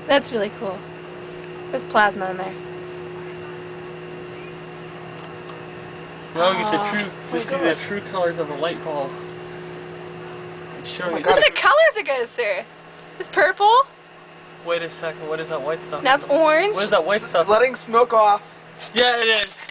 That's really cool. There's plasma in there. Now we get to see the true colors of a light bulb. Look at the colors it goes through. It's purple. Wait a second, what is that white stuff? Now it's orange. What is that white stuff? Letting smoke off. Yeah, it is.